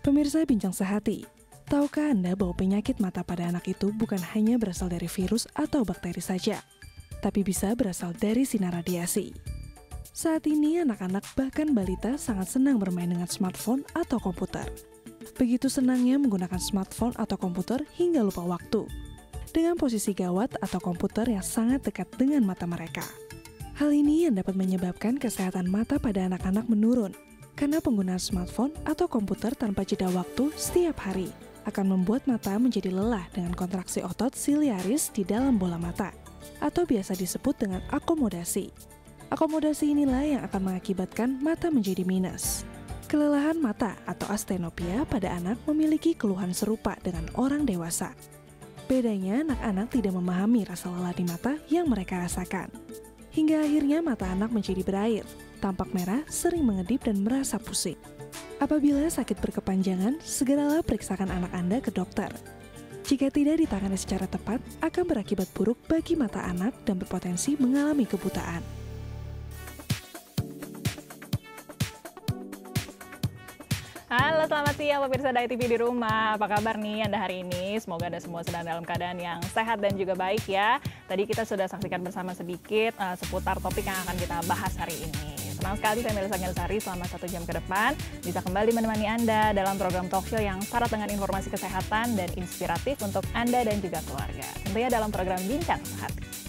Pemirsa Bincang Sehati, tahukah Anda bahwa penyakit mata pada anak itu bukan hanya berasal dari virus atau bakteri saja, tapi bisa berasal dari sinar radiasi? Saat ini anak-anak bahkan balita sangat senang bermain dengan smartphone atau komputer. Begitu senangnya menggunakan smartphone atau komputer hingga lupa waktu, dengan posisi gawat atau komputer yang sangat dekat dengan mata mereka. Hal ini yang dapat menyebabkan kesehatan mata pada anak-anak menurun, karena penggunaan smartphone atau komputer tanpa jeda waktu setiap hari akan membuat mata menjadi lelah dengan kontraksi otot siliaris di dalam bola mata, atau biasa disebut dengan akomodasi. Akomodasi inilah yang akan mengakibatkan mata menjadi minus. Kelelahan mata atau astenopia pada anak memiliki keluhan serupa dengan orang dewasa. Bedanya, anak-anak tidak memahami rasa lelah di mata yang mereka rasakan. Hingga akhirnya mata anak menjadi berair, tampak merah, sering mengedip dan merasa pusing. Apabila sakit berkepanjangan, segeralah periksakan anak Anda ke dokter. Jika tidak ditangani secara tepat, akan berakibat buruk bagi mata anak dan berpotensi mengalami kebutaan. Halo, selamat siang pemirsa Dai TV di rumah. Apa kabar nih Anda hari ini? Semoga Anda semua sedang dalam keadaan yang sehat dan juga baik ya. Tadi kita sudah saksikan bersama sedikit seputar topik yang akan kita bahas hari ini. Senang sekali saya Melisa Gelsari selama 1 jam ke depan bisa kembali menemani Anda dalam program talkshow yang syarat dengan informasi kesehatan dan inspiratif untuk Anda dan juga keluarga. Tentunya dalam program Bincang Sehati.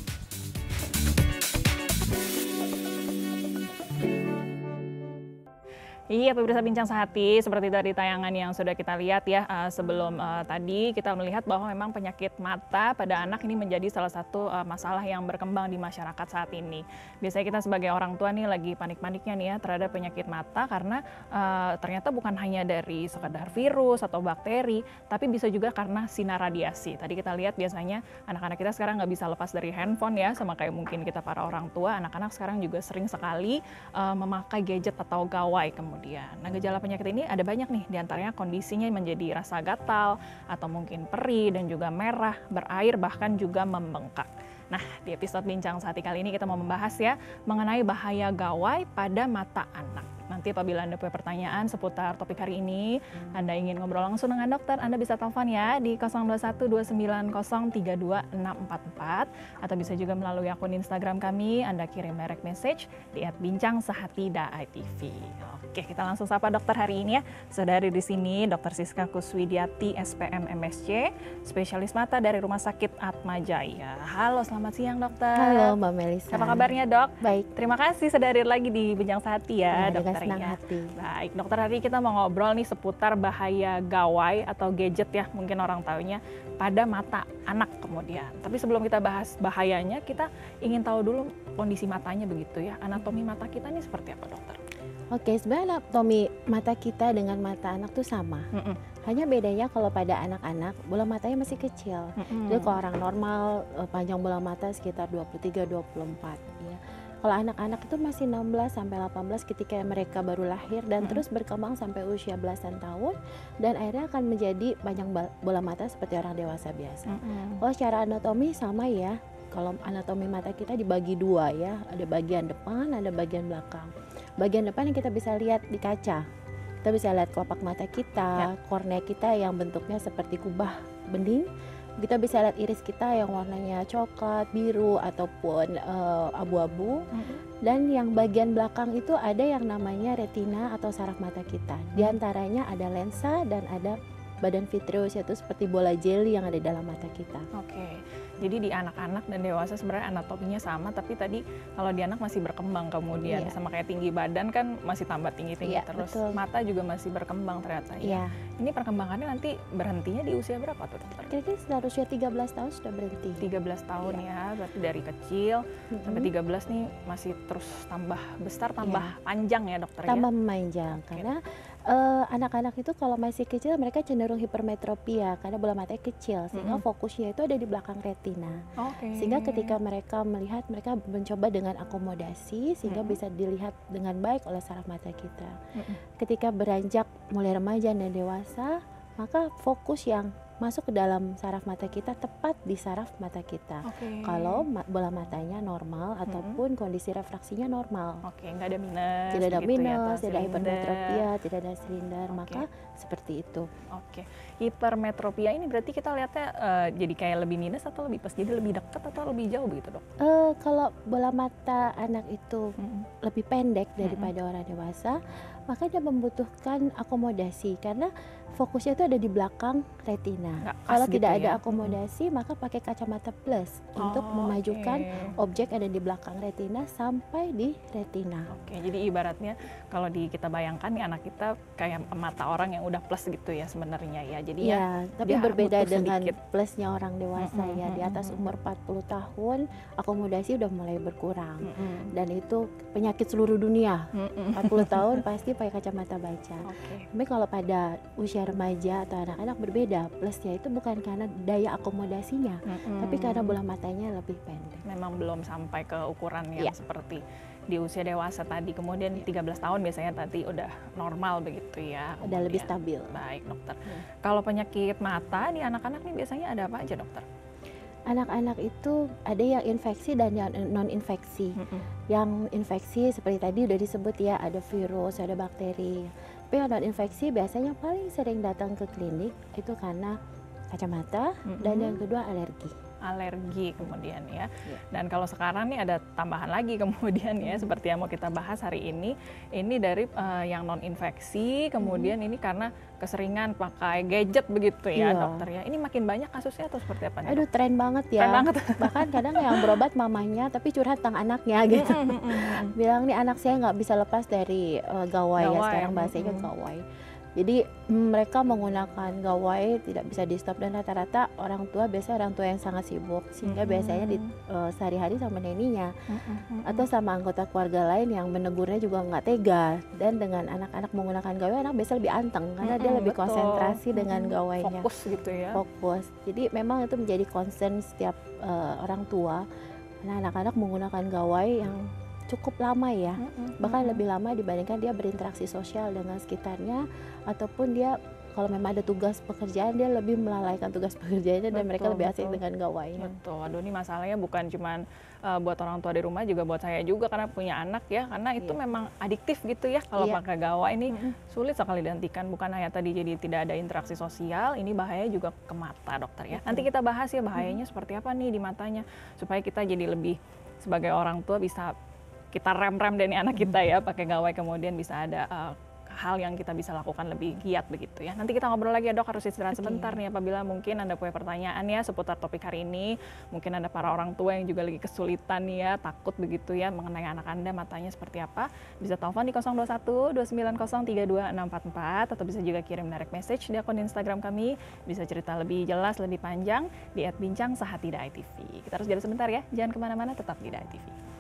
Iya, pemirsa Bincang Sehati, seperti dari tayangan yang sudah kita lihat ya sebelum tadi kita melihat bahwa memang penyakit mata pada anak ini menjadi salah satu masalah yang berkembang di masyarakat saat ini. Biasanya kita sebagai orang tua nih lagi panik-paniknya nih ya terhadap penyakit mata karena ternyata bukan hanya dari sekadar virus atau bakteri, tapi bisa juga karena sinar radiasi. Tadi kita lihat biasanya anak-anak kita sekarang nggak bisa lepas dari handphone ya, sama kayak mungkin kita para orang tua, anak-anak sekarang juga sering sekali memakai gadget atau gawai kemudian. Nah, gejala penyakit ini ada banyak nih, diantaranya kondisinya menjadi rasa gatal atau mungkin perih dan juga merah, berair, bahkan juga membengkak. Nah, di episode Bincang Sehati kali ini kita mau membahas ya mengenai bahaya gawai pada mata anak. Nanti apabila Anda punya pertanyaan seputar topik hari ini, Anda ingin ngobrol langsung dengan dokter, Anda bisa telepon ya di 0212903244 atau bisa juga melalui akun Instagram kami, Anda kirim direct message di @bincang-sehati.itv. Oke, kita langsung sapa dokter hari ini ya. Sudah ada di sini Dr. Siska Kuswidyati, SPM MSc, spesialis mata dari Rumah Sakit Atma Jaya. Halo, selamat siang dokter. Halo Mbak Melisa. Apa kabarnya dok? Baik. Terima kasih sudah hadir lagi di Bincang Sehati ya, dokter. Senang ya. hati. Baik, dokter, hari ini kita mau ngobrol nih seputar bahaya gawai atau gadget ya, mungkin orang taunya pada mata anak kemudian. Tapi sebelum kita bahas bahayanya, kita ingin tahu dulu kondisi matanya begitu ya. Anatomi mata kita ini seperti apa dokter? Oke, sebenarnya anatomi mata kita dengan mata anak tuh sama. Hanya bedanya kalau pada anak-anak bola matanya masih kecil. Jadi kalau orang normal panjang bola mata sekitar 23-24 ya. Kalau anak-anak itu masih 16 sampai 18 ketika mereka baru lahir dan terus berkembang sampai usia belasan tahun dan akhirnya akan menjadi panjang bola mata seperti orang dewasa biasa. Kalau secara anatomi sama ya. Kalau anatomi mata kita dibagi dua ya, ada bagian depan, ada bagian belakang. Bagian depan yang kita bisa lihat di kaca. Kita bisa lihat kelopak mata kita, kornea kita yang bentuknya seperti kubah bening. Kita bisa lihat iris kita yang warnanya coklat, biru, ataupun abu-abu. Dan yang bagian belakang itu ada yang namanya retina atau saraf mata kita. Di antaranya ada lensa dan ada badan vitreous, yaitu seperti bola jelly yang ada di dalam mata kita. Oke, jadi di anak-anak dan dewasa sebenarnya anatominya sama, tapi tadi kalau di anak masih berkembang kemudian sama kayak tinggi badan kan masih tambah tinggi-tinggi terus. Betul. Mata juga masih berkembang ternyata ya. Ini perkembangannya nanti berhentinya di usia berapa tuh dokter? Kira-kira setelah usia 13 tahun sudah berhenti. 13 tahun ya, berarti dari kecil sampai 13 nih masih terus tambah besar, tambah panjang ya dokter ya? Tambah memanjang, karena anak-anak itu kalau masih kecil mereka cenderung hipermetropia karena bola matanya kecil, sehingga fokusnya itu ada di belakang retina. Sehingga ketika mereka melihat, mereka mencoba dengan akomodasi sehingga bisa dilihat dengan baik oleh saraf mata kita. Ketika beranjak mulai remaja dan dewasa, maka fokus yang masuk ke dalam saraf mata kita, tepat di saraf mata kita. Kalau bola matanya normal ataupun kondisi refraksinya normal. Nggak ada minus. Tidak ada minus, ya, tidak ada hipermetropia, tidak ada silinder, maka seperti itu. Hipermetropia ini berarti kita lihatnya jadi kayak lebih minus atau lebih plus, jadi lebih dekat atau lebih jauh begitu, Dok? Kalau bola mata anak itu lebih pendek daripada orang dewasa, maka dia membutuhkan akomodasi karena fokusnya itu ada di belakang retina. Kalau gitu tidak ada akomodasi, maka pakai kacamata plus untuk memajukan objek ada di belakang retina sampai di retina. Jadi ibaratnya kalau kita bayangkan nih anak kita kayak mata orang yang udah plus gitu ya sebenarnya ya. Jadi tapi berbeda dengan plusnya orang dewasa ya. Di atas umur 40 tahun akomodasi udah mulai berkurang. Dan itu penyakit seluruh dunia. 40 tahun pasti pakai kacamata baca. Tapi kalau pada usia remaja atau anak-anak berbeda, plusnya itu bukan karena daya akomodasinya, tapi karena bola matanya lebih pendek. Memang belum sampai ke ukuran yang seperti di usia dewasa tadi. Kemudian 13 tahun biasanya tadi udah normal begitu ya. Udah lebih stabil. Baik, Dokter. Kalau penyakit mata di anak-anak nih biasanya ada apa aja, Dokter? Anak-anak itu ada yang infeksi dan yang non-infeksi. Yang infeksi seperti tadi udah disebut ya, ada virus, ada bakteri. Tapi yang non-infeksi biasanya paling sering datang ke klinik itu karena kacamata dan yang kedua alergi kemudian ya. Dan kalau sekarang nih ada tambahan lagi kemudian ya, seperti yang mau kita bahas hari ini dari yang non infeksi, kemudian ini karena keseringan pakai gadget begitu ya, Dokter ya. Ini makin banyak kasusnya atau seperti apa nih? Aduh, tren banget ya. Tren banget. Bahkan kadang yang berobat mamanya tapi curhat tentang anaknya gitu. Bilang nih anak saya nggak bisa lepas dari gawai ya, sekarang bahasanya gawai. Jadi mereka menggunakan gawai tidak bisa di stop, dan rata-rata orang tua yang sangat sibuk sehingga biasanya sehari-hari sama neninya atau sama anggota keluarga lain yang menegurnya juga nggak tega. Dan dengan anak-anak menggunakan gawai, anak biasa lebih anteng karena dia lebih konsentrasi dengan gawainya, fokus gitu ya. Fokus. Jadi memang itu menjadi concern setiap orang tua karena anak-anak menggunakan gawai yang cukup lama ya, bahkan lebih lama dibandingkan dia berinteraksi sosial dengan sekitarnya, ataupun dia kalau memang ada tugas pekerjaan dia lebih melalaikan tugas pekerjaannya dan mereka lebih asik dengan gawainya. Aduh, ini masalahnya bukan cuma buat orang tua di rumah, juga buat saya juga karena punya anak ya, karena itu memang adiktif gitu ya kalau pakai gawai ini sulit sekali dihentikan. Bukan hanya tadi jadi tidak ada interaksi sosial, ini bahaya juga ke mata, Dokter ya. Nanti kita bahas ya bahayanya seperti apa nih di matanya, supaya kita jadi lebih sebagai orang tua bisa kita rem dari anak kita ya pakai gawai, kemudian bisa ada hal yang kita bisa lakukan lebih giat begitu ya. Nanti kita ngobrol lagi ya, Dok, harus istirahat sebentar nih apabila mungkin Anda punya pertanyaan ya seputar topik hari ini. Mungkin ada para orang tua yang juga lagi kesulitan ya, takut begitu ya mengenai anak Anda matanya seperti apa. Bisa telepon di 021 290 32644 atau bisa juga kirim direct message di akun Instagram kami. Bisa cerita lebih jelas, lebih panjang di @bincang_sahati.itv. Kita harus jeda sebentar ya, jangan kemana-mana, tetap di DAI TV.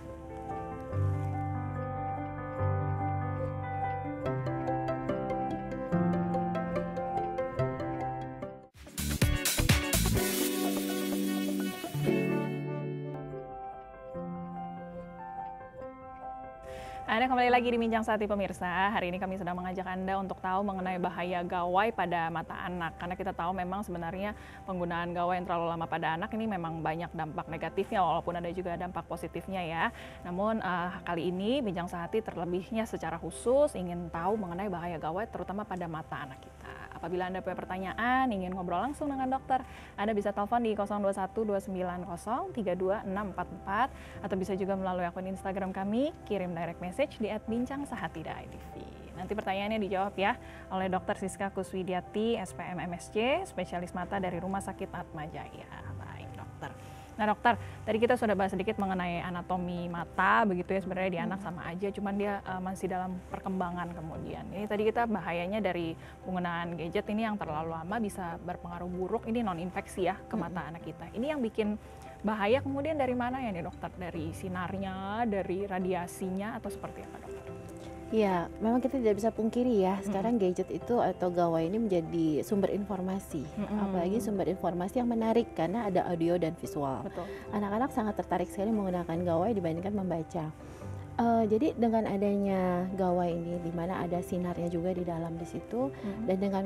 Anda kembali lagi di Bincang Sahati pemirsa. Hari ini kami sedang mengajak Anda untuk tahu mengenai bahaya gawai pada mata anak. Karena kita tahu memang sebenarnya penggunaan gawai yang terlalu lama pada anak ini memang banyak dampak negatifnya, walaupun ada juga dampak positifnya ya. Namun kali ini Bincang Sahati terlebihnya secara khusus ingin tahu mengenai bahaya gawai terutama pada mata anak kita. Apabila Anda punya pertanyaan, ingin ngobrol langsung dengan dokter, Anda bisa telepon di 021 290 32644 atau bisa juga melalui akun Instagram kami, kirim direct message di @bincang_sahati.itv. Nanti pertanyaannya dijawab ya oleh Dr. Siska Kuswidiati, SPM MSc, spesialis mata dari Rumah Sakit Atmajaya. Baik, dokter. Nah, dokter, tadi kita sudah bahas sedikit mengenai anatomi mata, begitu ya, sebenarnya di anak sama aja, cuman dia masih dalam perkembangan kemudian. Ini tadi kita bahayanya dari penggunaan gadget ini yang terlalu lama bisa berpengaruh buruk, ini non-infeksi ya ke mata anak kita. Ini yang bikin bahaya kemudian dari mana ya nih dokter? Dari sinarnya, dari radiasinya, atau seperti apa dokter? Ya, memang kita tidak bisa pungkiri ya, sekarang gadget itu atau gawai ini menjadi sumber informasi, apalagi sumber informasi yang menarik karena ada audio dan visual. Betul. Anak-anak sangat tertarik sekali menggunakan gawai dibandingkan membaca. Jadi dengan adanya gawai ini, di mana ada sinarnya juga di dalam di situ, dan dengan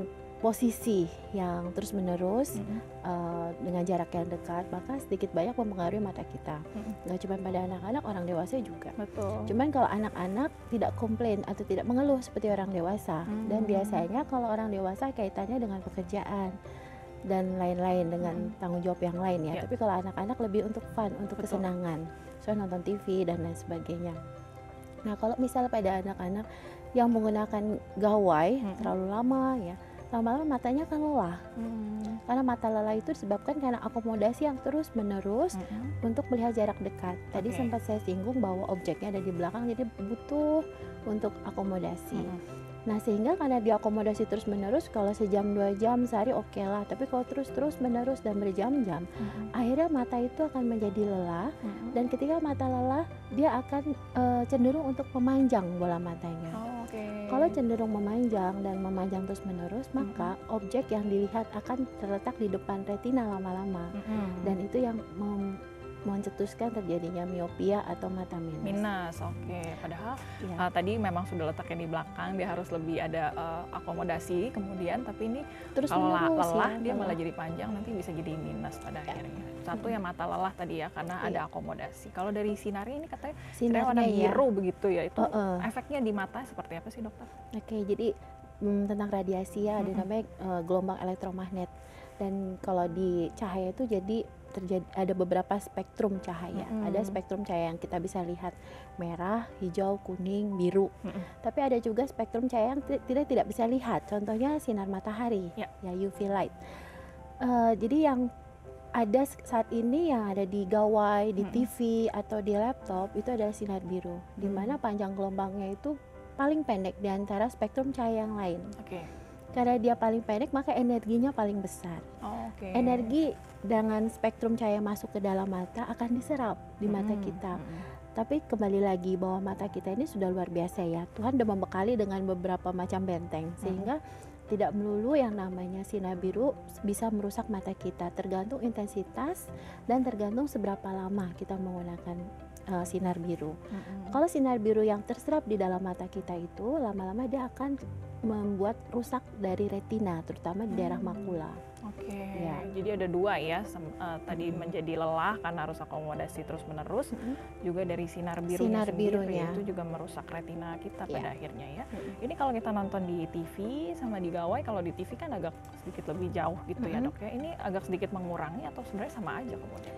posisi yang terus-menerus dengan jarak yang dekat, maka sedikit banyak mempengaruhi mata kita. Nggak cuma pada anak-anak, orang dewasa juga. Betul. Cuman kalau anak-anak tidak komplain atau tidak mengeluh seperti orang dewasa, dan biasanya kalau orang dewasa kaitannya dengan pekerjaan dan lain-lain, dengan tanggung jawab yang lain ya. Tapi kalau anak-anak lebih untuk fun, untuk kesenangan, soal nonton TV dan lain sebagainya. Nah, kalau misalnya pada anak-anak yang menggunakan gawai terlalu lama ya, lama-lama matanya akan lelah. Karena mata lelah itu disebabkan karena akomodasi yang terus-menerus untuk melihat jarak dekat. Tadi sempat saya singgung bahwa objeknya ada di belakang, jadi butuh untuk akomodasi. Nah, sehingga karena diakomodasi terus-menerus, kalau sejam 2 jam sehari oke lah, tapi kalau terus-menerus dan berjam-jam, akhirnya mata itu akan menjadi lelah, dan ketika mata lelah, dia akan cenderung untuk memanjang bola matanya. Kalau cenderung memanjang dan memanjang terus-menerus, maka objek yang dilihat akan terletak di depan retina lama-lama, dan itu yang mencetuskan terjadinya miopia atau mata minus. Padahal tadi memang sudah letaknya di belakang, dia harus lebih ada akomodasi kemudian, tapi ini terus kalau lelah ya, dia malah jadi panjang, nanti bisa jadi minus pada akhirnya. Satu yang mata lelah tadi ya, karena ada akomodasi. Kalau dari sinari ini katanya warna biru begitu ya, itu efeknya di mata seperti apa sih, dokter? Jadi tentang radiasi ya, ada namanya gelombang elektromagnet, dan kalau di cahaya itu jadi ada beberapa spektrum cahaya. Ada spektrum cahaya yang kita bisa lihat merah, hijau, kuning, biru. Tapi ada juga spektrum cahaya yang tidak bisa lihat. Contohnya sinar matahari, ya UV light. Jadi yang ada saat ini yang ada di gawai, di TV atau di laptop itu adalah sinar biru, di mana panjang gelombangnya itu paling pendek di antara spektrum cahaya yang lain. Karena dia paling pendek, maka energinya paling besar. Energi dengan spektrum cahaya masuk ke dalam mata akan diserap di mata kita. Tapi kembali lagi bahwa mata kita ini sudah luar biasa ya. Tuhan sudah membekali dengan beberapa macam benteng, sehingga tidak melulu yang namanya sinar biru bisa merusak mata kita. Tergantung intensitas dan tergantung seberapa lama kita menggunakan sinar biru. Kalau sinar biru yang terserap di dalam mata kita itu lama-lama dia akan membuat rusak dari retina, terutama di daerah makula. Jadi ada dua ya, tadi menjadi lelah karena harus akomodasi terus-menerus, juga dari sinar birunya itu juga merusak retina kita pada akhirnya ya. Ini kalau kita nonton di TV sama di gawai, kalau di TV kan agak sedikit lebih jauh gitu ya dok ya, ini agak sedikit mengurangi atau sebenarnya sama aja kemudian?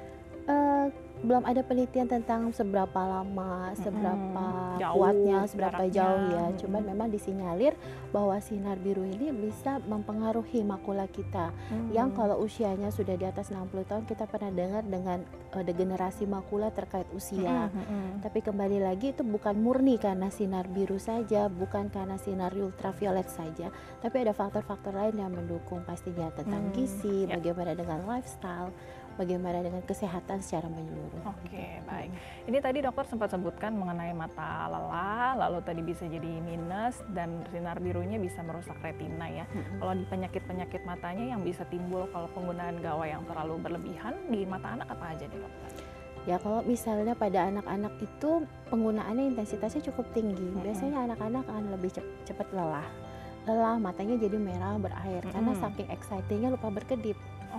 Belum ada penelitian tentang seberapa lama, seberapa kuatnya, seberapa jauh ya. Cuman memang disinyalir bahwa sinar biru ini bisa mempengaruhi makula kita. Yang kalau usianya sudah di atas 60 tahun, kita pernah dengar dengan degenerasi makula terkait usia. Tapi kembali lagi itu bukan murni karena sinar biru saja, bukan karena sinar ultraviolet saja, tapi ada faktor-faktor lain yang mendukung, pastinya tentang gizi, bagaimana dengan lifestyle, bagaimana dengan kesehatan secara menyeluruh. Baik. Ini tadi dokter sempat sebutkan mengenai mata lelah, lalu tadi bisa jadi minus, dan sinar birunya bisa merusak retina ya. Kalau di penyakit-penyakit matanya yang bisa timbul kalau penggunaan gawai yang terlalu berlebihan di mata anak apa aja nih dokter? Ya, kalau misalnya pada anak-anak itu penggunaannya intensitasnya cukup tinggi. Biasanya anak-anak akan lebih cepat lelah, matanya jadi merah berair karena saking excitingnya lupa berkedip.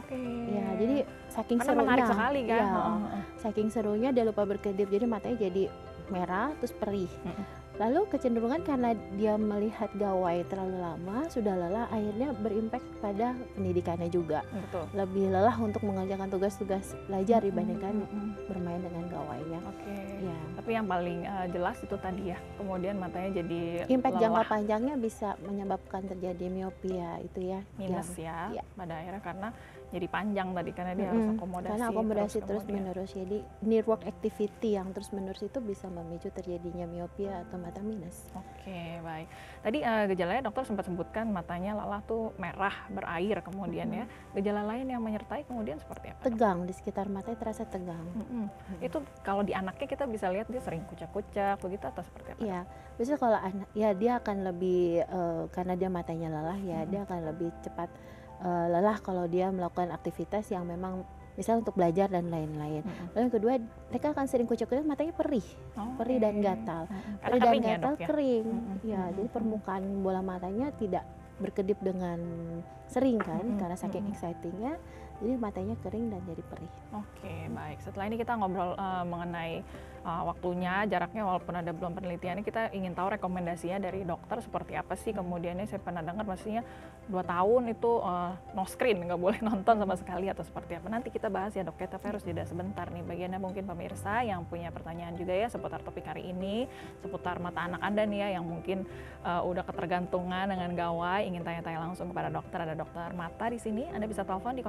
Ya, jadi saking serunya, menarik sekali kan? Saking serunya dia lupa berkedip, jadi matanya jadi merah terus perih. Lalu kecenderungan karena dia melihat gawai terlalu lama, sudah lelah, akhirnya berimpact pada pendidikannya juga. Lebih lelah untuk mengerjakan tugas-tugas belajar dibandingkan bermain dengan gawainya. Ya. Tapi yang paling jelas itu tadi ya, kemudian matanya jadi impact lelah. Jangka panjangnya bisa menyebabkan terjadi miopia itu ya. Minus ya, pada akhirnya karena jadi panjang tadi karena dia harus akomodasi. Karena akomodasi terus-menerus, jadi network activity yang terus-menerus itu bisa memicu terjadinya miopia atau mata minus. Baik. Tadi gejalanya dokter sempat sebutkan matanya lelah tuh merah berair kemudian ya. Gejala lain yang menyertai kemudian seperti apa? Tegang, di sekitar matanya terasa tegang. Itu kalau di anaknya kita bisa lihat dia sering kucak-kucak begitu atau seperti apa? Iya, biasanya kalau anak ya dia akan lebih karena dia matanya lelah ya, dia akan lebih cepat lelah kalau dia melakukan aktivitas yang memang misalnya untuk belajar dan lain-lain. Lalu yang kedua, mereka akan sering kucak-kucak, matanya perih, perih dan gatal. Perih dan gatal, kering. Ya, jadi permukaan bola matanya tidak berkedip dengan sering kan, karena saking excitingnya, jadi matanya kering dan jadi perih. Oke, baik. Setelah ini kita ngobrol mengenai waktunya, jaraknya, walaupun ada belum penelitiannya, kita ingin tahu rekomendasinya dari dokter seperti apa sih. Kemudiannya saya pernah dengar maksudnya 2 tahun itu no screen, nggak boleh nonton sama sekali atau seperti apa. Nanti kita bahas ya dok, kita harus jeda sebentar nih. Bagiannya mungkin pemirsa yang punya pertanyaan juga ya seputar topik hari ini, seputar mata anak Anda nih ya yang mungkin udah ketergantungan dengan gawai, ingin tanya-tanya langsung kepada dokter, ada dokter mata di sini. Anda bisa telepon di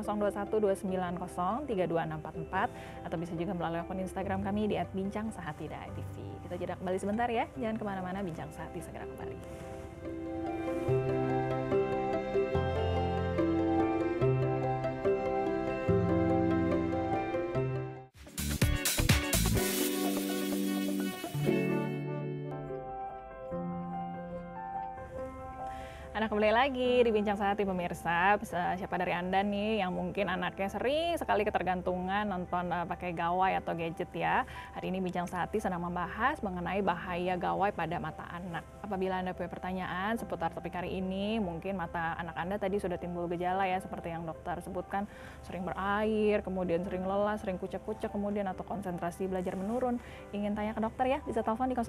0212903644 atau bisa juga melalui akun Instagram kami di @bincang_sehati.tv. Kita jeda kembali sebentar ya, jangan kemana-mana, Bincang Sehati segera kembali. Anda kembali lagi di Bincang Sehati pemirsa. Siapa dari Anda nih yang mungkin anaknya sering sekali ketergantungan nonton pakai gawai atau gadget ya. Hari ini Bincang Sehati sedang membahas mengenai bahaya gawai pada mata anak. Apabila Anda punya pertanyaan seputar topik hari ini, mungkin mata anak Anda tadi sudah timbul gejala ya seperti yang dokter sebutkan, sering berair, kemudian sering lelah, sering kucek-kucek, kemudian atau konsentrasi belajar menurun. Ingin tanya ke dokter ya, bisa telepon di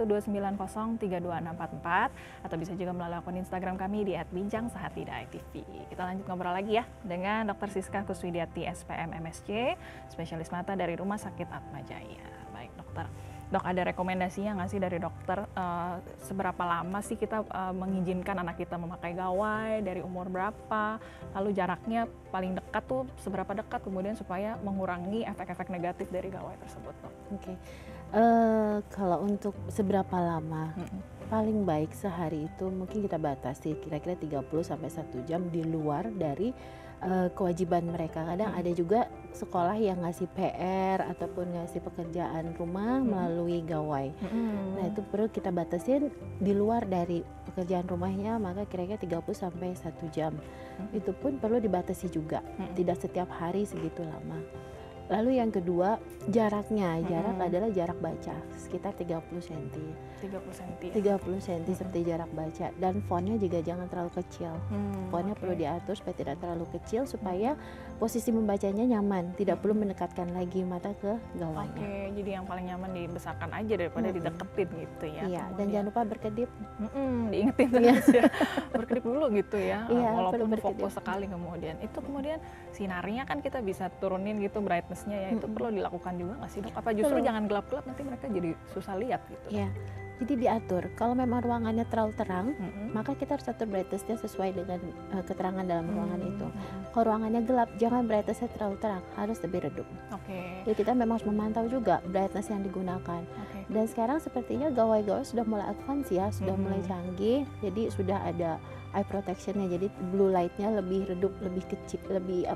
0212903244 atau bisa juga melalui akun Instagram kami di @bincang_sehati.tv. Kita lanjut ngobrol lagi ya dengan Dr. Siska Kuswidyati, SPM MSc, spesialis mata dari Rumah Sakit Atma Jaya. Baik dokter, dok ada rekomendasinya nggak sih dari dokter seberapa lama sih kita mengizinkan anak kita memakai gawai, dari umur berapa, lalu jaraknya paling dekat tuh seberapa dekat kemudian supaya mengurangi efek-efek negatif dari gawai tersebut dok? Oke. Kalau untuk seberapa lama, paling baik sehari itu mungkin kita batasi kira-kira 30-1 jam di luar dari kewajiban mereka. Kadang ada juga sekolah yang ngasih PR ataupun ngasih pekerjaan rumah melalui gawai. Nah itu perlu kita batasin di luar dari pekerjaan rumahnya, maka kira-kira 30-1 jam. Itu pun perlu dibatasi juga, tidak setiap hari segitu lama. Lalu yang kedua, jaraknya. Jarak adalah jarak baca, sekitar 30 cm. 30 cm seperti jarak baca. Dan fontnya juga jangan terlalu kecil. Fontnya perlu diatur supaya tidak terlalu kecil, supaya posisi membacanya nyaman. Tidak perlu mendekatkan lagi mata ke gawainya. Oke, jadi yang paling nyaman dibesarkan aja daripada dideketin gitu ya. Iya, dan jangan lupa berkedip. Diingetin terus ya. Berkedip dulu gitu ya, walaupun fokus sekali kemudian. Itu kemudian sinarnya kan kita bisa turunin gitu brightness-nya ya, itu perlu dilakukan juga nggak sih dok? Apa justru jangan gelap-gelap nanti mereka jadi susah lihat gitu? Iya, jadi diatur. Kalau memang ruangannya terlalu terang, maka kita harus atur brightness-nya sesuai dengan keterangan dalam ruangan itu. Kalau ruangannya gelap, jangan brightness-nya terlalu terang, harus lebih redup. Jadi kita memang harus memantau juga brightness yang digunakan. Dan sekarang sepertinya gawai-gawai sudah mulai advance ya, sudah mulai canggih, jadi sudah ada eye protection-nya, jadi blue light-nya lebih redup, lebih kecil, lebih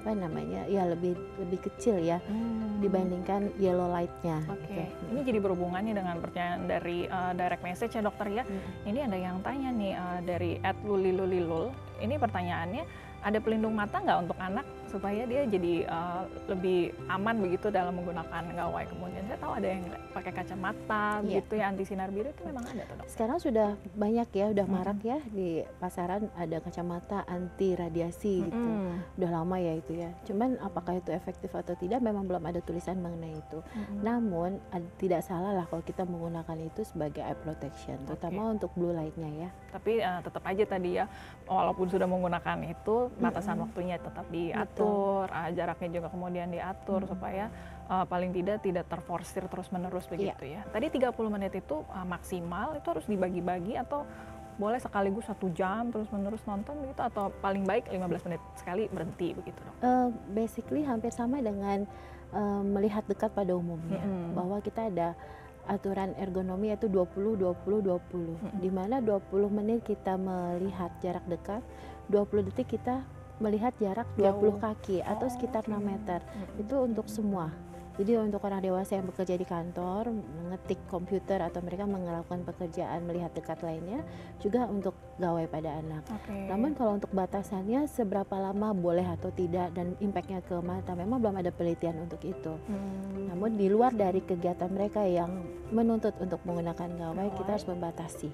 lebih kecil ya dibandingkan yellow light-nya. Ini jadi berhubungannya dengan pertanyaan dari direct message ya dokter ya. Ini ada yang tanya nih dari @lulilulilul. Ini pertanyaannya, ada pelindung mata nggak untuk anak supaya dia jadi lebih aman begitu dalam menggunakan gawai? Kemudian saya tahu ada yang pakai kacamata gitu ya, anti sinar biru, itu memang ada tuh dok? Sekarang sudah banyak ya, udah marak ya di pasaran, ada kacamata anti radiasi gitu. Udah lama ya itu ya. Cuman apakah itu efektif atau tidak memang belum ada tulisan mengenai itu. Namun tidak salah lah kalau kita menggunakan itu sebagai eye protection, terutama untuk blue light-nya ya. Tapi tetap aja tadi ya, walaupun sudah menggunakan itu, batasan waktunya tetap diatur, jaraknya juga kemudian diatur supaya paling tidak terforsir terus-menerus begitu ya. Tadi 30 menit itu maksimal, itu harus dibagi-bagi atau boleh sekaligus 1 jam terus-menerus nonton gitu, atau paling baik 15 menit sekali berhenti begitu dok? Basically hampir sama dengan melihat dekat pada umumnya, bahwa kita ada aturan ergonomi yaitu 20-20-20, di mana 20 menit kita melihat jarak dekat, 20 detik kita melihat jarak 20 kaki atau sekitar 6 meter. Itu untuk semua. Jadi untuk orang dewasa yang bekerja di kantor, mengetik komputer atau mereka melakukan pekerjaan melihat dekat lainnya, juga untuk gawai pada anak. Namun kalau untuk batasannya seberapa lama boleh atau tidak dan impactnya ke mata, memang belum ada penelitian untuk itu. Namun di luar dari kegiatan mereka yang menuntut untuk menggunakan gawai, kita harus membatasi.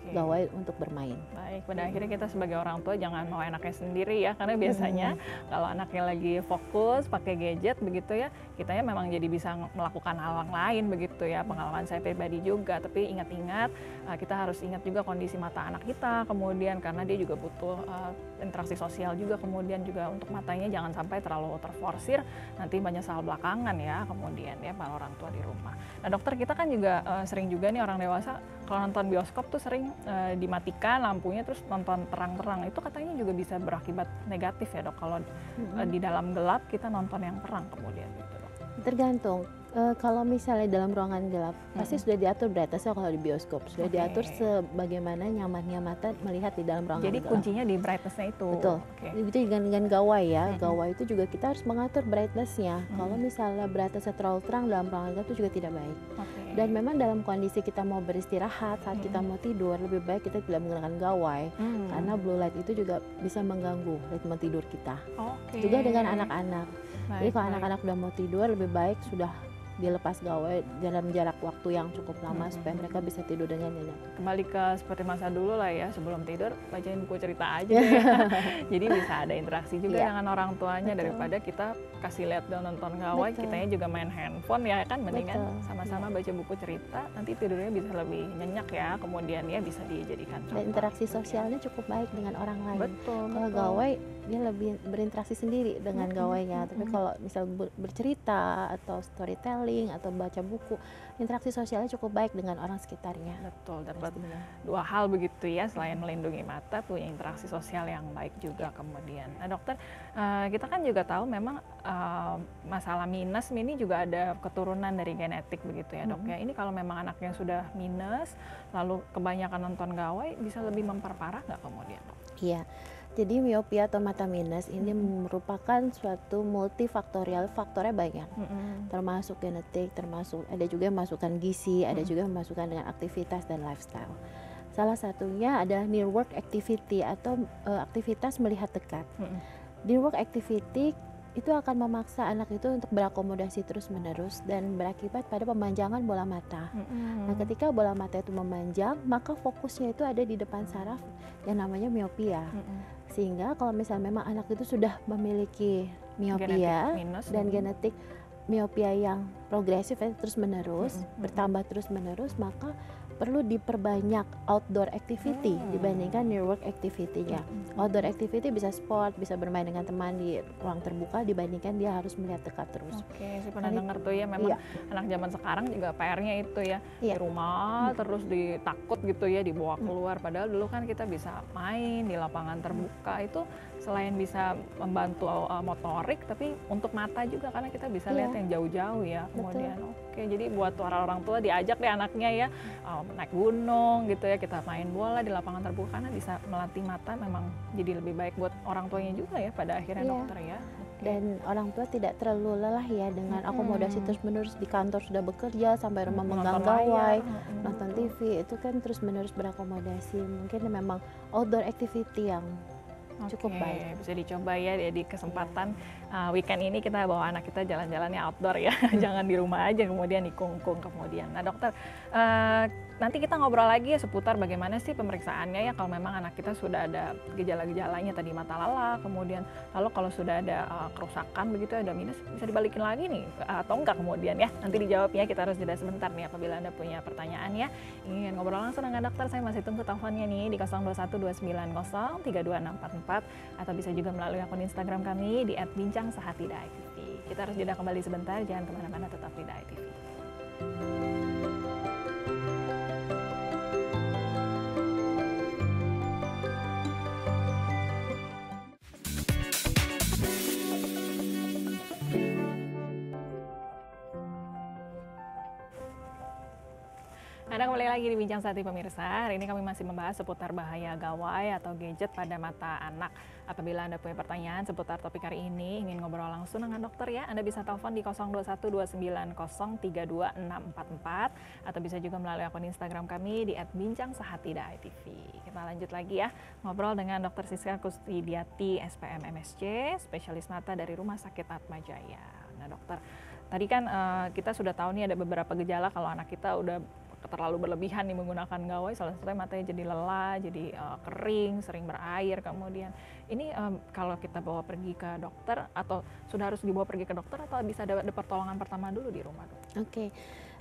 gawai untuk bermain. Baik, pada akhirnya kita sebagai orang tua jangan mau enaknya sendiri ya, karena biasanya kalau anaknya lagi fokus pakai gadget begitu ya, kitanya memang jadi bisa melakukan hal lain begitu ya. Pengalaman saya pribadi juga, tapi ingat-ingat kita harus ingat juga kondisi mata anak kita, kemudian karena dia juga butuh interaksi sosial juga, kemudian juga untuk matanya jangan sampai terlalu terforsir, nanti banyak salah belakangan ya kemudian ya para orang tua di rumah. Nah dokter, kita kan juga sering juga nih orang dewasa kalau nonton bioskop tuh sering dimatikan lampunya terus nonton terang-terang, itu katanya juga bisa berakibat negatif ya dok, kalau di dalam gelap kita nonton yang terang kemudian gitu dok. Tergantung. Kalau misalnya dalam ruangan gelap, pasti sudah diatur brightness-nya. Kalau di bioskop sudah diatur sebagaimana nyamannya mata melihat di dalam ruangan Jadi gelap. kuncinya di brightness-nya itu. Betul. Itu dengan gawai ya. Gawai itu juga kita harus mengatur brightness-nya. Kalau misalnya brightness-nya terlalu terang dalam ruangan gelap itu juga tidak baik. Dan memang dalam kondisi kita mau beristirahat, saat kita mau tidur, lebih baik kita tidak menggunakan gawai. Karena blue light itu juga bisa mengganggu ritme tidur kita. Juga dengan anak-anak. Jadi kalau anak-anak udah mau tidur, lebih baik sudah dilepas gawai dalam jarak waktu yang cukup lama supaya mereka bisa tidur dengan nyenyak. Kembali ke seperti masa dulu lah ya, sebelum tidur bacain buku cerita aja ya. Jadi bisa ada interaksi juga dengan orang tuanya. Daripada kita kasih lihat dan nonton gawai, kitanya juga main handphone ya kan, mendingan sama-sama baca buku cerita, nanti tidurnya bisa lebih nyenyak ya, kemudian ya bisa dijadikan contoh. Dan interaksi sosialnya cukup baik dengan orang lain. Betul. Kalau gawai dia lebih berinteraksi sendiri dengan gawainya, tapi kalau misal bercerita atau storytelling atau baca buku, interaksi sosialnya cukup baik dengan orang sekitarnya. Betul, dapat dua hal begitu ya, selain melindungi mata, punya interaksi sosial yang baik juga kemudian. Nah dokter, kita kan juga tahu memang masalah minus ini juga ada keturunan dari genetik begitu ya dok ya. Ini kalau memang anaknya sudah minus, lalu kebanyakan nonton gawai, bisa lebih memperparah nggak kemudian dok? Iya. Jadi miopia atau mata minus ini merupakan suatu multifaktorial, faktornya banyak, termasuk genetik, termasuk ada juga yang masukkan gizi, ada juga yang masukkan dengan aktivitas dan lifestyle. Salah satunya ada near work activity atau aktivitas melihat dekat. Near work activity itu akan memaksa anak itu untuk berakomodasi terus-menerus dan berakibat pada pemanjangan bola mata. Nah, ketika bola mata itu memanjang, maka fokusnya itu ada di depan saraf yang namanya miopia. Sehingga kalau misalnya memang anak itu sudah memiliki miopia dan genetik miopia yang progresif terus-menerus, bertambah terus-menerus, maka perlu diperbanyak outdoor activity dibandingkan near work activity-nya. Outdoor activity bisa sport, bisa bermain dengan teman di ruang terbuka dibandingkan dia harus melihat dekat terus. Oke, saya pernah dengar tuh ya, memang anak zaman sekarang juga PR-nya itu ya, di rumah terus ditakut gitu ya, dibawa keluar. Padahal dulu kan kita bisa main di lapangan terbuka, itu selain bisa membantu motorik, tapi untuk mata juga karena kita bisa lihat yang jauh-jauh ya. Kemudian oke, jadi buat orang tua diajak deh anaknya ya, naik gunung gitu ya, kita main bola di lapangan terbuka karena bisa melatih mata, memang jadi lebih baik buat orang tuanya juga ya pada akhirnya dokter ya. Dan orang tua tidak terlalu lelah ya dengan akomodasi terus-menerus di kantor, sudah bekerja sampai rumah memegang gawai, nonton TV, itu kan terus-menerus berakomodasi. Mungkin memang outdoor activity yang cukup baik. Bisa dicoba ya di kesempatan weekend ini, kita bawa anak kita jalan-jalannya outdoor ya, jangan di rumah aja kemudian di kungkung kemudian. Nah dokter, nanti kita ngobrol lagi ya seputar bagaimana sih pemeriksaannya ya kalau memang anak kita sudah ada gejala-gejalanya tadi mata lala, kemudian lalu kalau sudah ada kerusakan begitu, ada minus, bisa dibalikin lagi nih atau enggak kemudian ya. Nanti dijawabnya, kita harus jeda sebentar nih apabila Anda punya pertanyaan ya, ingin ngobrol langsung dengan dokter, saya masih tunggu teleponnya nih di 0212903644 atau bisa juga melalui akun Instagram kami di @bincang_sehati.tv. Kita harus jeda kembali sebentar, jangan kemana-mana, tetap di DAI TV. Anda kembali lagi di Bincang Sehati pemirsa. Hari ini kami masih membahas seputar bahaya gawai atau gadget pada mata anak. Apabila Anda punya pertanyaan seputar topik hari ini, ingin ngobrol langsung dengan dokter ya, Anda bisa telepon di 0212903244 atau bisa juga melalui akun Instagram kami di @bincang_sehati.tv. Kita lanjut lagi ya, ngobrol dengan Dr. Siska Kustidiati, SPM MSc, spesialis mata dari Rumah Sakit Atma Jaya. Nah dokter, tadi kan kita sudah tahu nih ada beberapa gejala kalau anak kita udah terlalu berlebihan nih menggunakan gawai, salah satunya matanya jadi lelah, jadi kering, sering berair. Kemudian ini kalau kita bawa pergi ke dokter, atau sudah harus dibawa pergi ke dokter, atau bisa ada pertolongan pertama dulu di rumah, dok? Oke.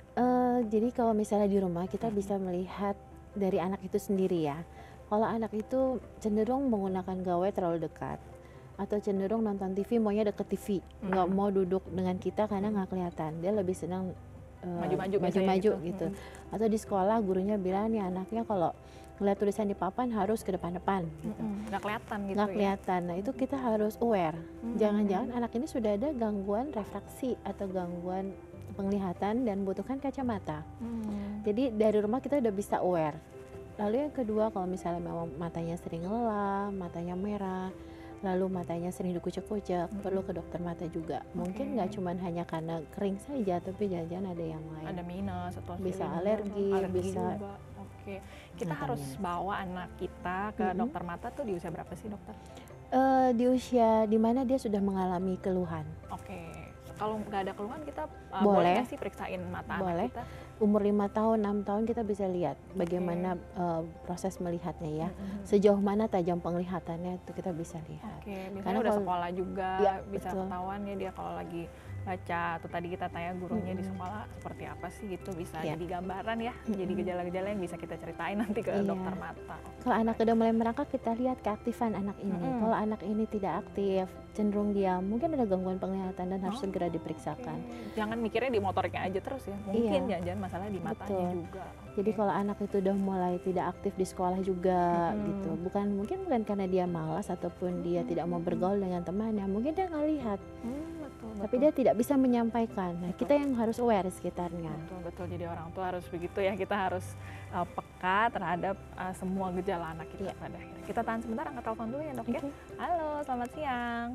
Jadi kalau misalnya di rumah kita bisa melihat dari anak itu sendiri ya. Kalau anak itu cenderung menggunakan gawai terlalu dekat, atau cenderung nonton TV maunya deket TV, nggak mau duduk dengan kita karena nggak kelihatan. Dia lebih senang maju-maju gitu. Atau di sekolah gurunya bilang nih anaknya kalau ngeliat tulisan di papan harus ke depan-depan gitu. Nggak kelihatan gitu. Nggak kelihatan. Nah itu kita harus aware. Jangan-jangan anak ini sudah ada gangguan refraksi atau gangguan penglihatan dan butuhkan kacamata. Jadi dari rumah kita udah bisa aware. Lalu yang kedua, kalau misalnya memang matanya sering lelah, matanya merah, lalu matanya sering dikucek-kucek, perlu ke dokter mata juga. Mungkin nggak cuma hanya karena kering saja, tapi jangan-jangan ada yang lain. Ada minus atau bisa alergi bisa juga. Oke, kita harus bawa anak kita ke dokter mata tuh di usia berapa sih, dokter? Di usia dimana dia sudah mengalami keluhan. Oke, kalau nggak ada keluhan kita boleh nggak sih periksain mata boleh. anak kita? Umur 5 tahun, 6 tahun kita bisa lihat bagaimana proses melihatnya ya. Sejauh mana tajam penglihatannya itu kita bisa lihat. Oke, biasanya udah sekolah juga bisa ketahuan ya dia kalau lagi baca, atau tadi kita tanya gurunya di sekolah seperti apa sih gitu, bisa jadi gambaran ya, jadi gejala-gejala yang bisa kita ceritain nanti ke dokter mata. Kalau anak udah mulai merangkak, kita lihat keaktifan anak ini. Kalau anak ini tidak aktif, cenderung diam, mungkin ada gangguan penglihatan dan harus segera diperiksakan. Jangan mikirnya di motoriknya aja terus ya, mungkin jangan masalah di matanya juga. Jadi kalau anak itu udah mulai tidak aktif di sekolah juga gitu, bukan karena dia malas ataupun dia tidak mau bergaul dengan temannya, mungkin dia nggak lihat. Tapi dia tidak bisa menyampaikan. Nah, kita yang harus aware sekitarnya. Betul. Jadi orang tua harus begitu ya. Kita harus peka terhadap semua gejala anak kita pada akhirnya. Kita tahan sebentar, angkat telepon dulu ya, dok ya. Halo, selamat siang.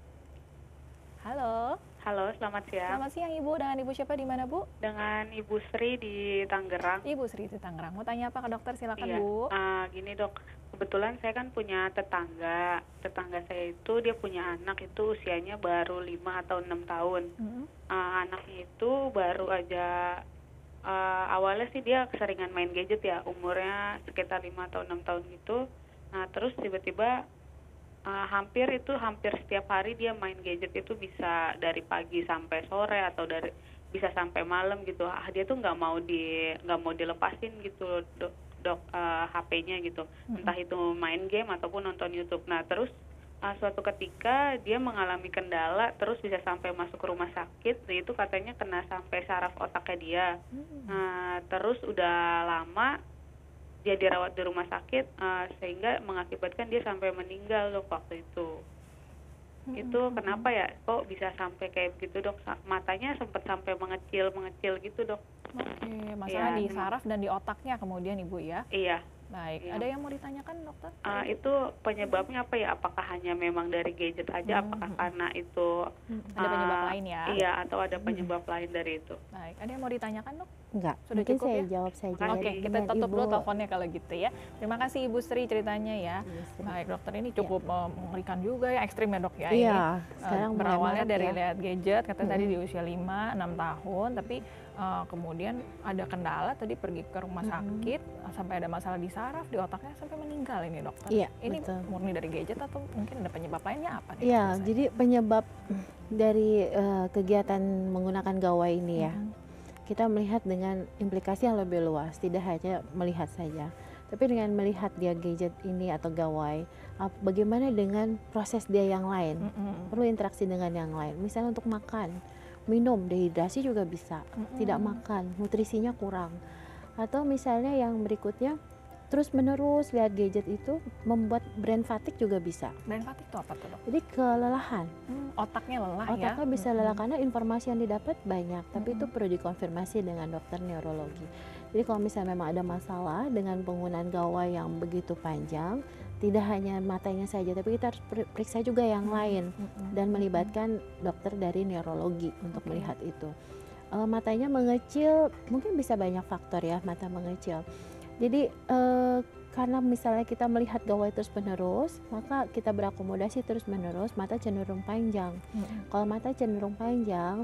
Halo, selamat siang. Selamat siang Ibu. Dengan Ibu siapa, di mana Bu? Dengan Ibu Sri di Tangerang. Ibu Sri di Tangerang. Mau tanya apa ke dokter? Silakan Bu. Gini dok, kebetulan saya kan punya tetangga saya itu dia punya anak itu usianya baru 5 atau 6 tahun. Anaknya itu baru aja awalnya sih dia keseringan main gadget ya, umurnya sekitar 5 atau 6 tahun gitu. Nah terus tiba-tiba hampir setiap hari dia main gadget itu, bisa dari pagi sampai sore atau bisa sampai malam gitu. Dia tuh nggak mau dilepasin gitu dok HP-nya gitu, entah itu main game ataupun nonton YouTube. Nah terus suatu ketika dia mengalami kendala, terus bisa sampai masuk ke rumah sakit. Itu katanya kena sampai saraf otaknya dia. Terus udah lama dia dirawat di rumah sakit, sehingga mengakibatkan dia sampai meninggal dok waktu itu. Itu kenapa ya kok bisa sampai kayak begitu dok? Matanya sempat sampai mengecil gitu dok. Oke, masalah di saraf dan di otaknya kemudian Ibu ya? Iya. Baik, ada yang mau ditanyakan dokter? Itu penyebabnya apa ya? Apakah hanya memang dari gadget aja? Apakah karena itu ada penyebab lain ya? Iya, atau ada penyebab lain dari itu? Baik, ada yang mau ditanyakan dok? Enggak, Sudah mungkin cukup saya ya? jawab saja. Oke, kita tutup dulu teleponnya kalau gitu ya. Terima kasih Ibu Sri ceritanya ya. Baik dokter, ini cukup mengerikan juga ya, ekstrim ya dok ya. Iya, sekarang berawalnya dari lihat gadget, katanya tadi di usia 5-6 tahun, tapi kemudian ada kendala, tadi pergi ke rumah sakit, sampai ada masalah di saraf, di otaknya, sampai meninggal ini dokter. Iya, ini murni dari gadget atau mungkin ada penyebab lainnya apa? Iya, jadi penyebab dari kegiatan menggunakan gawai ini ya, kita melihat dengan implikasi yang lebih luas, tidak hanya melihat saja. Tapi dengan melihat dia gadget ini atau gawai, bagaimana dengan proses dia yang lain, perlu interaksi dengan yang lain. Misalnya untuk makan, minum, dehidrasi juga bisa, tidak makan, nutrisinya kurang. Atau misalnya yang berikutnya, terus menerus lihat gadget itu membuat brain fatigue juga bisa. Brain fatigue itu apa tuh dok? Jadi kelelahan. Otaknya lelah ya? Otaknya bisa lelah karena informasi yang didapat banyak, tapi itu perlu dikonfirmasi dengan dokter neurologi. Jadi kalau misalnya memang ada masalah dengan penggunaan gawai yang begitu panjang, tidak hanya matanya saja, tapi kita harus periksa juga yang lain dan melibatkan dokter dari neurologi untuk melihat itu. Matanya mengecil, mungkin bisa banyak faktor ya mata mengecil. Jadi karena misalnya kita melihat gawai terus menerus, maka kita berakomodasi terus menerus, mata cenderung panjang. Kalau mata cenderung panjang,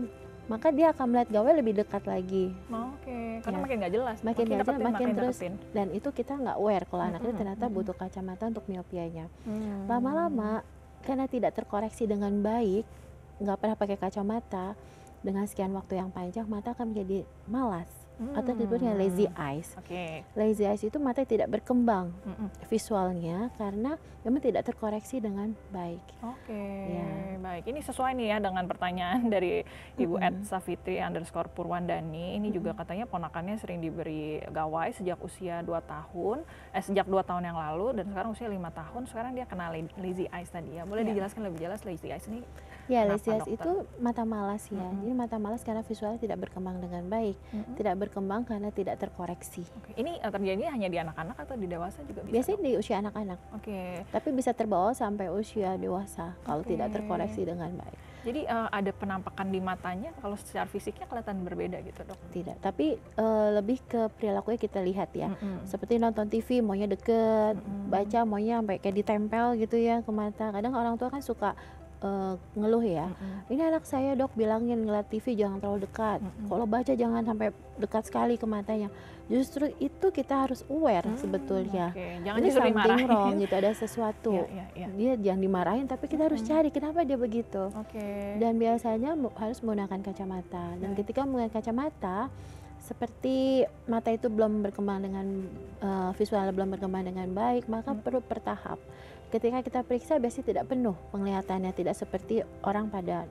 maka dia akan melihat gawai lebih dekat lagi. Oke, karena Ya. makin nggak jelas. Makin nggak jelas, makin terus, deketin. dan itu kita nggak aware kalau anak itu Mm-mm, ternyata mm-mm. butuh kacamata untuk miopianya. Hmm. Lama-lama karena tidak terkoreksi dengan baik, nggak pernah pakai kacamata, dengan sekian waktu yang panjang mata akan menjadi malas atau disebutnya lazy eyes. Oke. Lazy eyes itu mata tidak berkembang Mm-mm. visualnya karena memang tidak terkoreksi dengan baik. Oke, Ya. baik. Ini sesuai nih ya dengan pertanyaan dari Ibu Mm-mm. @safitri_purwandani. Ini juga katanya ponakannya sering diberi gawai sejak usia 2 tahun, sejak 2 tahun yang lalu, dan sekarang usia 5 tahun. Sekarang dia kena lazy eyes tadi ya. Boleh Ya. dijelaskan lebih jelas lazy eyes ini? Ya, Kenapa, lazy eyes dokter? itu mata malas ya. Mm-mm. Jadi mata malas karena visualnya tidak berkembang dengan baik, Mm-mm. tidak berkembang karena tidak terkoreksi. Oke. Ini terjadi hanya di anak-anak atau di dewasa juga bisa? Biasanya Dok? di usia anak-anak, Oke. tapi bisa terbawa sampai usia dewasa kalau Oke. tidak terkoreksi dengan baik. Jadi ada penampakan di matanya kalau secara fisiknya kelihatan berbeda gitu, Dok? Tidak, tapi lebih ke perilakunya kita lihat ya. Mm-mm. Seperti nonton TV maunya deket, Mm-mm. baca maunya sampai kayak ditempel gitu ya ke mata. Kadang orang tua kan suka ngeluh ya. Mm-mm. Ini anak saya dok bilangin ngeliat TV jangan terlalu dekat. Mm-mm. Kalau baca jangan sampai dekat sekali ke matanya. Justru itu kita harus aware sebetulnya. Oke, jangan Ini justru something dimarahin. wrong gitu, ada sesuatu. Iya, iya. Dia jangan dimarahin, tapi kita harus cari kenapa dia begitu. Oke. Dan biasanya harus menggunakan kacamata. Dan Baik. ketika menggunakan kacamata, seperti mata itu belum berkembang dengan visualnya belum berkembang dengan baik, maka perlu bertahap. Ketika kita periksa biasanya tidak penuh penglihatannya, tidak seperti orang pada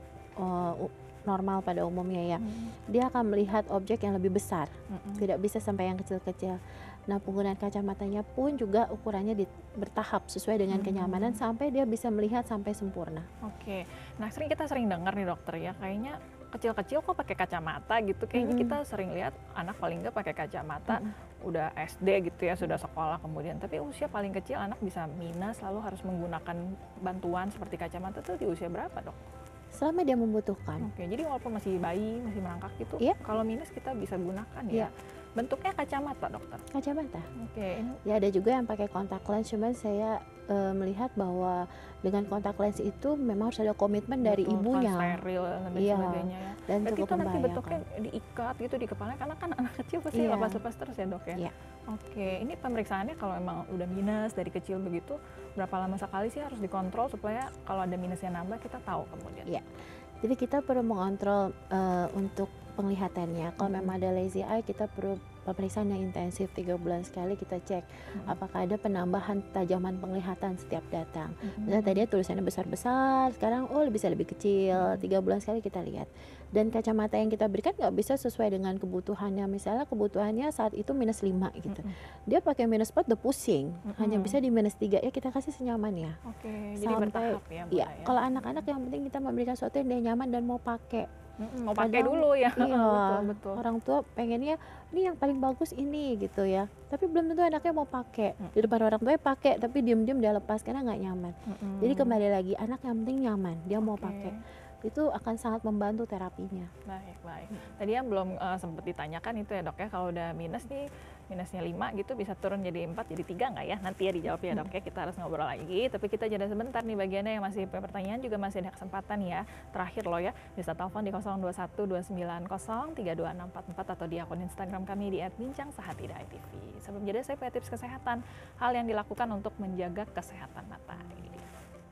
normal pada umumnya ya. Dia akan melihat objek yang lebih besar, tidak bisa sampai yang kecil-kecil. Nah, penggunaan kacamatanya pun juga ukurannya bertahap sesuai dengan kenyamanan sampai dia bisa melihat sampai sempurna. Oke. Nah, kita sering dengar nih dokter ya, kayaknya kecil-kecil kok pakai kacamata gitu. Kayaknya kita sering lihat anak paling nggak pakai kacamata udah SD gitu ya, sudah sekolah kemudian. Tapi usia paling kecil anak bisa minus lalu harus menggunakan bantuan seperti kacamata tuh di usia berapa, Dok? Selama dia membutuhkan. Oke, jadi walaupun masih bayi, masih merangkak gitu, Iya. kalau minus kita bisa gunakan Iya. ya. Bentuknya kacamata, dokter. Kacamata. Oke, ini Ya ada juga yang pakai kontak lens, cuman saya melihat bahwa dengan kontak lens itu memang harus ada komitmen dari betul, ibunya kan steril dan Iya. sebagainya ya. dan Berarti cukup itu nanti bentuknya membahayakan. diikat gitu di kepala, karena kan anak kecil pasti Iya. lepas-lepas terus ya, Dok ya? Iya. Oke, ini pemeriksaannya kalau emang udah minus dari kecil begitu, berapa lama sekali sih harus dikontrol supaya kalau ada minusnya nambah kita tahu kemudian? Iya. Jadi kita perlu mengontrol untuk penglihatannya. Kalau memang ada lazy eye, kita perlu pemeriksaan yang intensif 3 bulan sekali kita cek apakah ada penambahan tajaman penglihatan setiap datang. Misalnya tadi tulisannya besar-besar, sekarang bisa lebih kecil. 3 bulan sekali kita lihat. Dan kacamata yang kita berikan nggak bisa sesuai dengan kebutuhannya. Misalnya kebutuhannya saat itu -5 gitu. Dia pakai -4 udah pusing. Hanya bisa di -3 ya, kita kasih senyamannya. Oke, jadi Sampai bertahap ya, Bu, Iya, ya? kalau anak-anak yang penting kita memberikan sesuatu yang dia nyaman dan mau pakai. Mau pakai Kadang- dulu ya? Iya, betul. orang tua pengennya ini yang paling bagus ini gitu ya. Tapi belum tentu anaknya mau pakai. Di depan orang tuanya pakai, tapi diem-diem dia lepas karena nggak nyaman. Jadi kembali lagi, anak yang penting nyaman, dia mau Oke. pakai. Itu akan sangat membantu terapinya. Baik. Tadi yang belum sempat ditanyakan itu ya, Dok ya, kalau udah minus nih, minusnya 5 gitu bisa turun jadi 4, jadi 3 nggak ya? Nanti ya dijawab ya, Dok ya, kita harus ngobrol lagi. Tapi kita jeda sebentar nih, bagiannya yang masih pertanyaan juga masih ada kesempatan ya. Terakhir loh ya, bisa telepon di 021290326444 atau di akun Instagram kami di @bincangsehat.id.tv. Sebelum jeda saya punya tips kesehatan, hal yang dilakukan untuk menjaga kesehatan mata. Ini dia.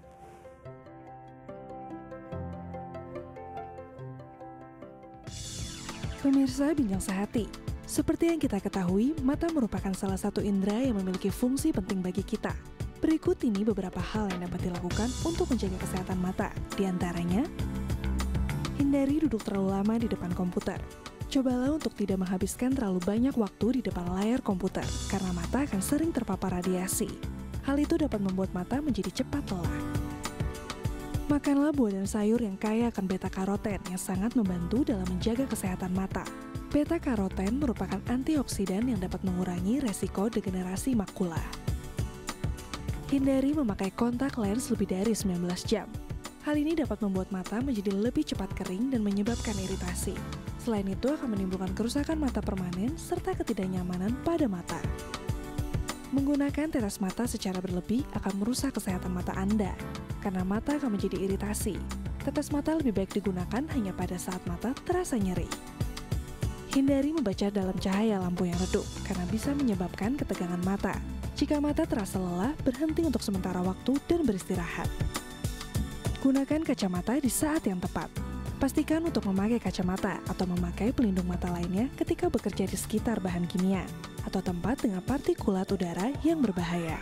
Pemirsa Bincang Sehati, seperti yang kita ketahui, mata merupakan salah satu indera yang memiliki fungsi penting bagi kita. Berikut ini beberapa hal yang dapat dilakukan untuk menjaga kesehatan mata. Di antaranya, hindari duduk terlalu lama di depan komputer. Cobalah untuk tidak menghabiskan terlalu banyak waktu di depan layar komputer, karena mata akan sering terpapar radiasi. Hal itu dapat membuat mata menjadi cepat lelah. Makanlah buah dan sayur yang kaya akan beta-karoten yang sangat membantu dalam menjaga kesehatan mata. Beta-karoten merupakan antioksidan yang dapat mengurangi resiko degenerasi makula. Hindari memakai kontak lens lebih dari 19 jam. Hal ini dapat membuat mata menjadi lebih cepat kering dan menyebabkan iritasi. Selain itu akan menimbulkan kerusakan mata permanen serta ketidaknyamanan pada mata. Menggunakan tetes mata secara berlebih akan merusak kesehatan mata Anda, karena mata akan menjadi iritasi. Tetes mata lebih baik digunakan hanya pada saat mata terasa nyeri. Hindari membaca dalam cahaya lampu yang redup karena bisa menyebabkan ketegangan mata. Jika mata terasa lelah, berhenti untuk sementara waktu dan beristirahat. Gunakan kacamata di saat yang tepat. Pastikan untuk memakai kacamata atau memakai pelindung mata lainnya ketika bekerja di sekitar bahan kimia atau tempat dengan partikulat udara yang berbahaya.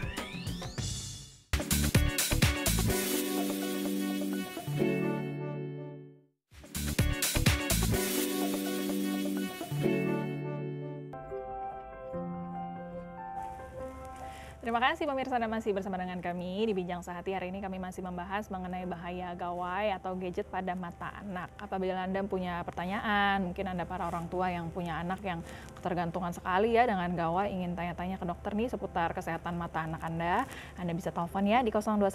Terima kasih pemirsa Anda masih bersama dengan kami di Bincang Sehati. Hari ini kami masih membahas mengenai bahaya gawai atau gadget pada mata anak. Apabila Anda punya pertanyaan, mungkin Anda para orang tua yang punya anak yang ketergantungan sekali ya dengan gawai, ingin tanya-tanya ke dokter nih seputar kesehatan mata anak Anda bisa telepon ya di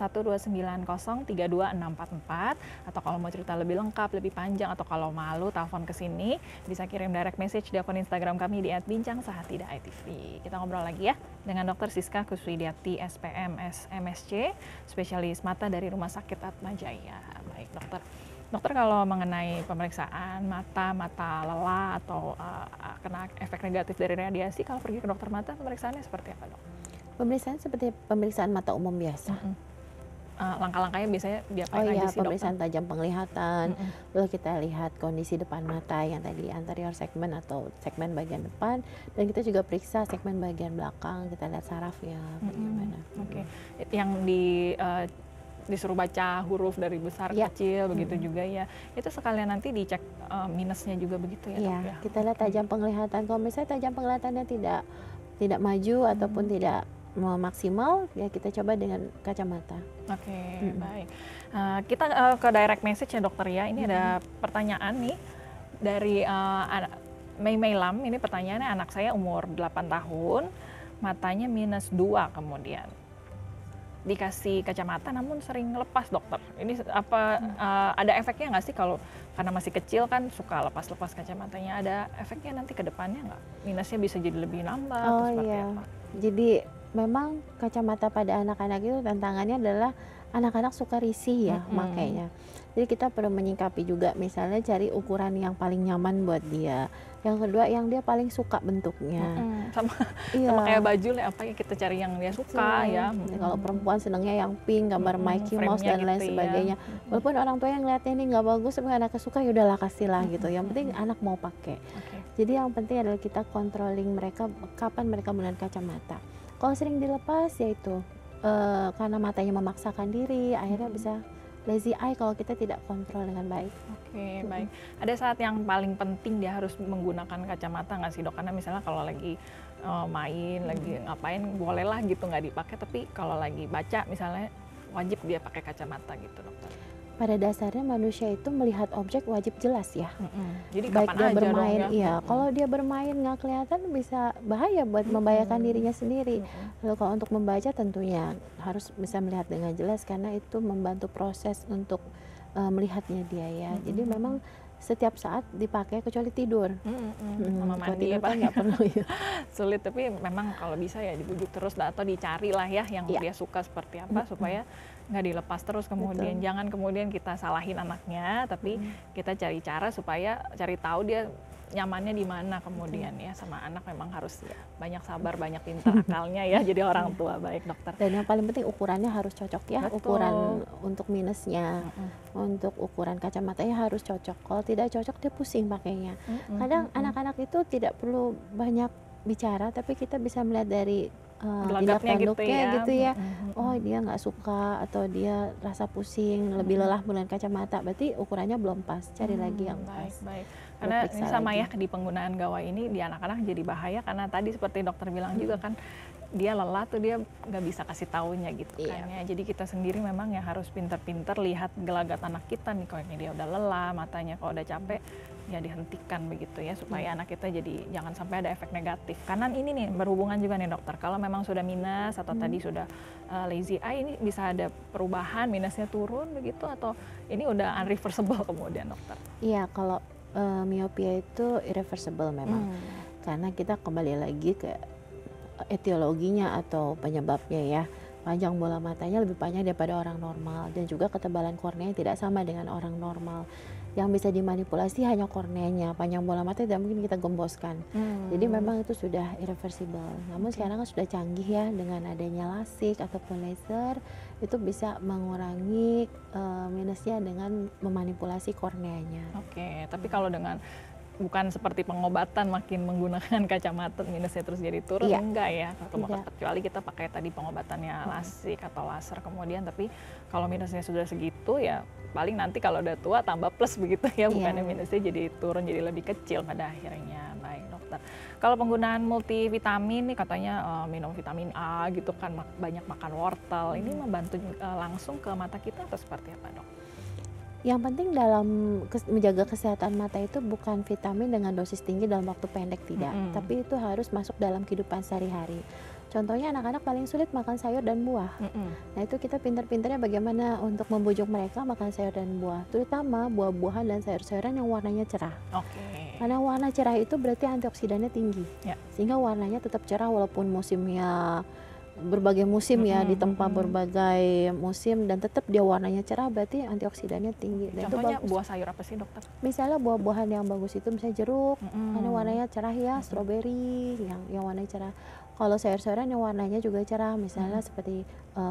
0212903244, atau kalau mau cerita lebih lengkap, lebih panjang, atau kalau malu telepon ke sini, bisa kirim direct message di akun Instagram kami di @bincang_sehati.itv. Kita ngobrol lagi ya dengan Dr. Siska Kuswidyati, SPM, MSc, spesialis mata dari Rumah Sakit Atma Jaya. Baik dokter. Dokter, kalau mengenai pemeriksaan mata lelah atau kena efek negatif dari radiasi, kalau pergi ke dokter mata, pemeriksaannya seperti apa dok? Pemeriksaan seperti pemeriksaan mata umum biasa. Langkah-langkahnya biasanya diapain Oh iya, aja sih pemeriksaan dokter? tajam penglihatan, lalu kita lihat kondisi depan mata yang tadi anterior segmen atau segmen bagian depan, dan kita juga periksa segmen bagian belakang, kita lihat sarafnya bagaimana. Oke. Yang disuruh baca huruf dari besar ke kecil begitu juga ya. Itu sekalian nanti dicek minusnya juga begitu ya dok ya? Kita lihat tajam penglihatan. Kalau misalnya tajam penglihatannya tidak maju ataupun tidak maksimal, ya kita coba dengan kacamata. Oke, baik. Kita ke direct message ya dokter ya. Ini ada pertanyaan nih dari Mei Lam. Ini pertanyaannya, anak saya umur 8 tahun, matanya -2 kemudian. Dikasih kacamata namun sering lepas dokter. Ini apa ada efeknya nggak sih, kalau karena masih kecil kan suka lepas-lepas kacamatanya, ada efeknya nanti ke depannya nggak? Minusnya bisa jadi lebih nambah atau seperti apa? Jadi memang kacamata pada anak-anak itu tantangannya adalah anak-anak suka risih ya makanya. Jadi kita perlu menyikapi juga, misalnya cari ukuran yang paling nyaman buat dia. Yang kedua, yang dia paling suka bentuknya. Sama kayak baju lah, apa ya, kita cari yang dia suka ya. Kalau perempuan senangnya yang pink, gambar Mickey Mouse dan lain gitu sebagainya. Ya. Walaupun orang tua yang ngeliatnya ini nggak bagus, tapi anaknya suka, ya udahlah kasihlah gitu. Yang penting anak mau pakai. Jadi yang penting adalah kita controlling mereka kapan mereka menggunakan kacamata. Kalau sering dilepas, yaitu karena matanya memaksakan diri, akhirnya bisa lazy eye kalau kita tidak kontrol dengan baik. Oke, baik. Ada saat yang paling penting dia harus menggunakan kacamata nggak sih dok? Karena misalnya kalau lagi main, lagi ngapain, bolehlah gitu nggak dipakai. Tapi kalau lagi baca misalnya, wajib dia pakai kacamata gitu dokter. Pada dasarnya manusia itu melihat objek wajib jelas ya. Jadi baik kapan dia aja bermain, dong ya? kalau dia bermain nggak kelihatan bisa bahaya buat membahayakan dirinya sendiri. Lalu kalau untuk membaca tentunya harus bisa melihat dengan jelas, karena itu membantu proses untuk melihatnya dia ya. Jadi memang setiap saat dipakai kecuali tidur. Sama Kalau mandi tidur kan nggak perlu ya. Sulit, tapi memang kalau bisa ya dibujuk terus atau dicari lah ya yang dia suka seperti apa, supaya nggak dilepas terus kemudian. Jangan kemudian kita salahin anaknya, tapi kita cari cara supaya cari tahu dia nyamannya di mana kemudian ya. Sama anak memang harus banyak sabar, banyak pintar akalnya ya jadi orang tua. Baik dokter. Dan yang paling penting ukurannya harus cocok ya. Betul. Ukuran untuk minusnya, untuk ukuran kacamatanya harus cocok. Kalau tidak cocok dia pusing pakainya. Kadang anak-anak itu tidak perlu banyak bicara, tapi kita bisa melihat dari tindak tanduknya gitu ya. Oh dia nggak suka atau dia rasa pusing, lebih lelah menggunakan kacamata, berarti ukurannya belum pas. Cari lagi yang pas. Baik. Karena ini sama ya, di penggunaan gawai ini di anak-anak jadi bahaya, karena tadi seperti dokter bilang juga kan, dia lelah tuh dia nggak bisa kasih taunya gitu kan ya. Jadi kita sendiri memang ya harus pinter-pinter lihat gelagat anak kita nih, kalau ini dia udah lelah matanya, kalau udah capek ya dihentikan begitu ya, supaya anak kita jadi jangan sampai ada efek negatif. Karena ini nih berhubungan juga nih dokter, kalau memang sudah minus atau tadi sudah lazy eye, ini bisa ada perubahan, minusnya turun begitu, atau ini udah unreversible kemudian dokter? Iya, kalau miopia itu irreversible memang. Karena kita kembali lagi ke etiologinya atau penyebabnya ya. panjang bola matanya lebih panjang daripada orang normal, dan juga ketebalan kornea tidak sama dengan orang normal. Yang bisa dimanipulasi hanya korneanya, panjang bola mata tidak mungkin kita gemboskan. Jadi memang itu sudah irreversible. Namun sekarang kan sudah canggih ya, dengan adanya lasik ataupun laser, itu bisa mengurangi minusnya dengan memanipulasi korneanya. Oke, tapi kalau dengan bukan seperti pengobatan makin menggunakan kacamata minusnya terus jadi turun, enggak ya, kecuali kita pakai tadi pengobatannya lasik atau laser kemudian, tapi kalau minusnya sudah segitu ya paling nanti kalau udah tua tambah plus begitu ya, bukannya minusnya jadi turun jadi lebih kecil pada akhirnya. Baik dokter, kalau penggunaan multivitamin nih katanya minum vitamin A gitu kan, banyak makan wortel, ini membantu langsung ke mata kita atau seperti apa dok? Yang penting dalam menjaga kesehatan mata itu bukan vitamin dengan dosis tinggi dalam waktu pendek, tidak. Tapi itu harus masuk dalam kehidupan sehari-hari. Contohnya anak-anak paling sulit makan sayur dan buah. Nah itu kita pintar-pintarnya bagaimana untuk membujuk mereka makan sayur dan buah. Terutama buah-buahan dan sayur-sayuran yang warnanya cerah. Karena warna cerah itu berarti antioksidannya tinggi. Sehingga warnanya tetap cerah walaupun musimnya berbagai musim ya, ditempa berbagai musim dan tetap dia warnanya cerah, berarti antioksidannya tinggi. Dan contohnya itu buah sayur apa sih dokter? Misalnya buah-buahan yang bagus itu misalnya jeruk, karena warnanya cerah ya, stroberi yang warnanya cerah. Kalau sayur-sayuran yang warnanya juga cerah, misalnya seperti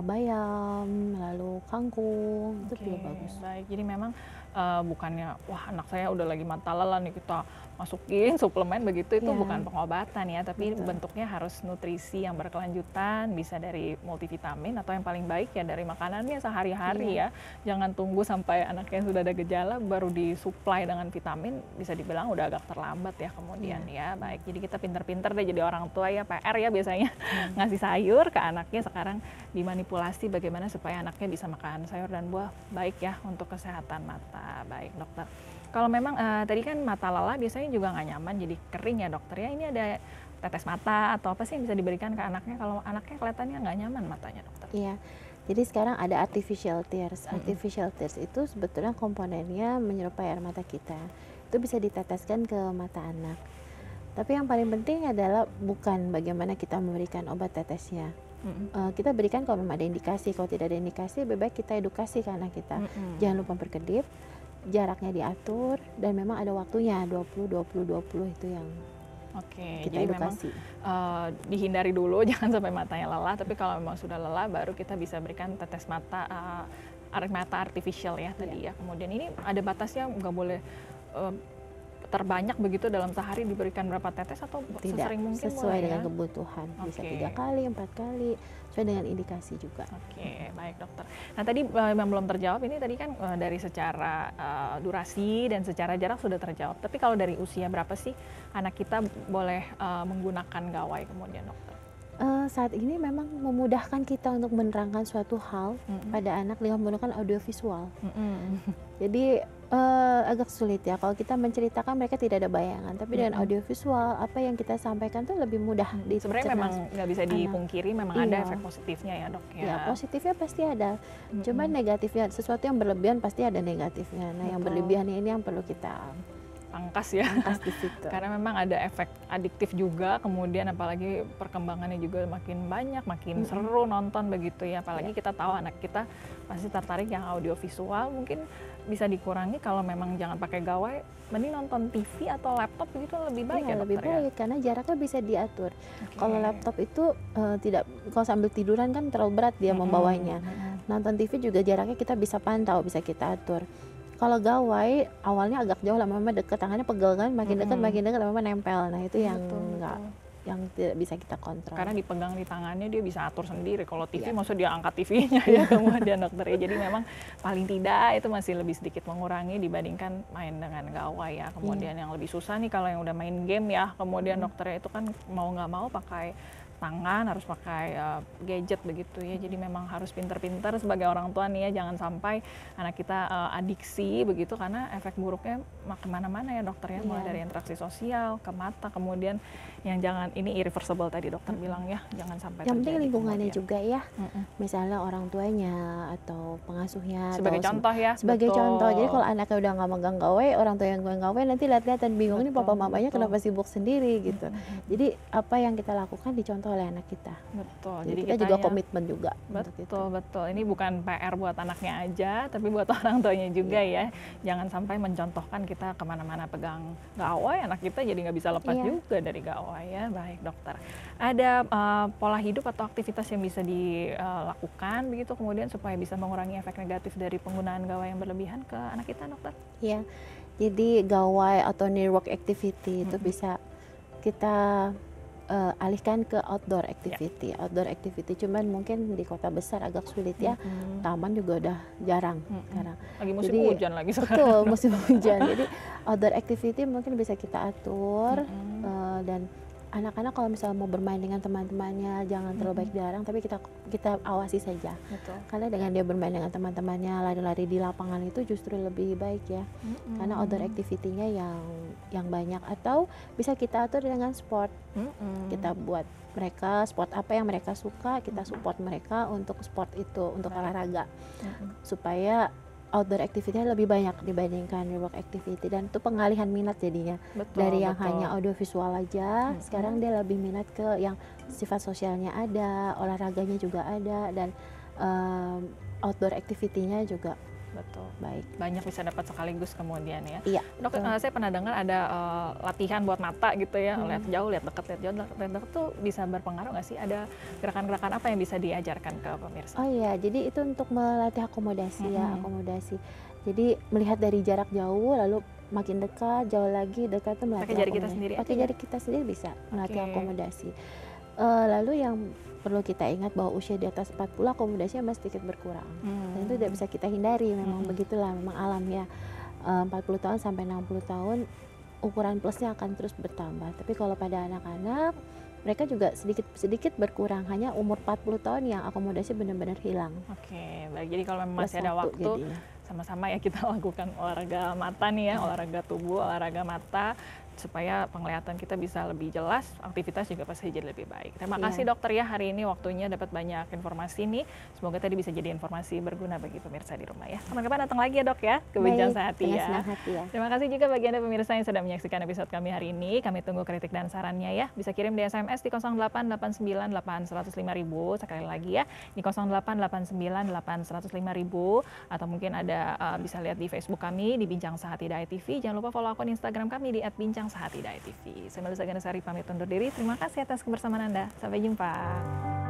bayam, lalu kangkung, itu juga bagus. Baik, jadi memang bukannya wah anak saya udah lagi mata lelah nih kita masukin suplemen begitu, itu bukan pengobatan ya, tapi bentuknya harus nutrisi yang berkelanjutan, bisa dari multivitamin atau yang paling baik ya dari makanannya sehari-hari ya. Jangan tunggu sampai anaknya sudah ada gejala baru disuplai dengan vitamin, bisa dibilang udah agak terlambat ya kemudian ya. Baik, jadi kita pinter-pinter deh jadi orang tua ya, PR ya biasanya ngasih sayur ke anaknya, sekarang dimanipulasi bagaimana supaya anaknya bisa makan sayur dan buah, baik ya untuk kesehatan mata. Baik dokter, kalau memang tadi kan mata lelah biasanya juga nggak nyaman jadi kering ya dokter ya, ini ada tetes mata atau apa sih yang bisa diberikan ke anaknya kalau anaknya kelihatannya nggak nyaman matanya dokter? Iya, jadi sekarang ada artificial tears. Artificial tears itu sebetulnya komponennya menyerupai air mata kita, itu bisa diteteskan ke mata anak. Tapi yang paling penting adalah bukan bagaimana kita memberikan obat tetesnya. Kita berikan kalau memang ada indikasi, kalau tidak ada indikasi lebih baik kita edukasi ke anak kita. Jangan lupa berkedip, jaraknya diatur, dan memang ada waktunya 20-20-20 itu yang kita jadi edukasi. Memang dihindari dulu jangan sampai matanya lelah, tapi kalau memang sudah lelah baru kita bisa berikan tetes mata mata artificial ya tadi ya. Kemudian ini ada batasnya, nggak boleh terbanyak begitu dalam sehari diberikan berapa tetes atau sesering mungkin? Sesuai dengan kebutuhan, bisa 3 kali, 4 kali, sesuai dengan indikasi juga. Baik dokter. Nah tadi yang belum terjawab ini tadi kan dari secara durasi dan secara jarak sudah terjawab, tapi kalau dari usia berapa sih anak kita boleh menggunakan gawai kemudian dokter? Saat ini memang memudahkan kita untuk menerangkan suatu hal pada anak dengan menggunakan audiovisual. Jadi agak sulit ya kalau kita menceritakan, mereka tidak ada bayangan, tapi dengan audiovisual apa yang kita sampaikan tuh lebih mudah dicerna. Sebenarnya memang nggak bisa dipungkiri, memang ada efek positifnya ya dok ya. Ya positifnya pasti ada, cuman negatifnya, sesuatu yang berlebihan pasti ada negatifnya. Nah yang berlebihan ini yang perlu kita pangkas ya, di situ. Karena memang ada efek adiktif juga, kemudian apalagi perkembangannya juga makin banyak, makin seru nonton begitu ya, apalagi kita tahu anak kita pasti tertarik yang audiovisual, mungkin bisa dikurangi kalau memang jangan pakai gawai, mending nonton TV atau laptop begitu lebih baik ya dokter lebih baik, karena jaraknya bisa diatur. Kalau laptop itu tidak, kalau sambil tiduran kan terlalu berat dia membawanya. Nonton TV juga jaraknya kita bisa pantau, bisa kita atur. Kalau gawai awalnya agak jauh, lama-lama deket, tangannya pegel kan, makin dekat lama-lama nempel. Nah itu yang yang tidak bisa kita kontrol. Karena dipegang di tangannya dia bisa atur sendiri. Kalau TV maksud dia angkat TV-nya ya kemudian dokter ya. Jadi memang paling tidak itu masih lebih sedikit mengurangi dibandingkan main dengan gawai ya. Kemudian yang lebih susah nih kalau yang udah main game ya. Kemudian dokternya itu kan mau nggak mau pakai tangan, harus pakai gadget begitu ya. Jadi memang harus pinter-pinter sebagai orang tua nih ya, jangan sampai anak kita adiksi begitu, karena efek buruknya kemana-mana ya dokter ya, mulai dari interaksi sosial ke mata, kemudian yang jangan, ini irreversible tadi dokter bilang ya, jangan sampai yang penting lingkungannya juga ya, misalnya orang tuanya atau pengasuhnya sebagai contoh ya, sebagai contoh. Jadi kalau anaknya udah nggak megang gawai, orang tua yang megang gawai nanti lihat-lihatan bingung, ini papa mamanya kenapa sibuk sendiri gitu. Jadi apa yang kita lakukan dicontoh oleh anak kita. Betul. Jadi kita juga komitmen juga. Betul. Ini bukan PR buat anaknya aja, tapi buat orang tuanya juga ya. Jangan sampai mencontohkan kita kemana-mana pegang gawai, anak kita jadi nggak bisa lepas juga dari gawai ya. Baik dokter. Ada pola hidup atau aktivitas yang bisa dilakukan begitu kemudian supaya bisa mengurangi efek negatif dari penggunaan gawai yang berlebihan ke anak kita, dokter? Iya. Jadi gawai atau near work activity itu bisa kita alihkan ke outdoor activity. Outdoor activity cuman mungkin di kota besar agak sulit ya. Taman juga udah jarang sekarang. Lagi musim hujan lagi sekarang. Betul, musim hujan. Jadi outdoor activity mungkin bisa kita atur dan anak-anak kalau misalnya mau bermain dengan teman-temannya jangan terlalu baik dilarang, tapi kita awasi saja. Betul. Karena dengan dia bermain dengan teman-temannya lari-lari di lapangan itu justru lebih baik ya. Karena outdoor activity-nya yang banyak, atau bisa kita atur dengan sport. Kita buat mereka sport apa yang mereka suka, kita support mereka untuk sport itu, untuk olahraga. Supaya outdoor activity-nya lebih banyak dibandingkan work activity, dan itu pengalihan minat jadinya. Dari yang hanya audiovisual aja, sekarang dia lebih minat ke yang sifat sosialnya ada, olahraganya juga ada, dan outdoor activity-nya juga baik. Banyak bisa dapat sekaligus kemudian ya. Iya. Dok, saya pernah dengar ada latihan buat mata gitu ya, lihat jauh, lihat dekat, lihat jauh, lihat dekat tuh bisa berpengaruh nggak sih? Ada gerakan-gerakan apa yang bisa diajarkan ke pemirsa? Oh iya, jadi itu untuk melatih akomodasi ya, akomodasi. Jadi melihat dari jarak jauh, lalu makin dekat, jauh lagi, dekat tuh melatih pakai jari kita sendiri. Pakai jari kita sendiri bisa melatih akomodasi. Lalu yang perlu kita ingat bahwa usia di atas 40 akomodasinya masih sedikit berkurang. Dan itu tidak bisa kita hindari, memang begitulah, memang alam ya. 40 tahun sampai 60 tahun ukuran plusnya akan terus bertambah. Tapi kalau pada anak-anak, mereka juga sedikit berkurang, hanya umur 40 tahun yang akomodasi benar-benar hilang. Oke, baik. Jadi kalau memang masih ada waktu, sama-sama ya kita lakukan olahraga mata nih ya, olahraga tubuh, olahraga mata, supaya penglihatan kita bisa lebih jelas, aktivitas juga pasti jadi lebih baik. Terima kasih dokter ya, hari ini waktunya dapat banyak informasi nih. Semoga tadi bisa jadi informasi berguna bagi pemirsa di rumah ya. Kapan-kapan datang lagi ya dok ya, ke Bincang Sehati ya. Terima kasih juga bagi Anda pemirsa yang sudah menyaksikan episode kami hari ini. Kami tunggu kritik dan sarannya ya. Bisa kirim di SMS di 08898105.000, sekali lagi ya, di 08898105.000, atau mungkin ada bisa lihat di Facebook kami di Bincang Sehati Dai TV. Jangan lupa follow akun Instagram kami di @bincang Sehati Dai TV. Saya Melisa Ganesari pamit undur diri. Terima kasih atas kebersamaan Anda. Sampai jumpa.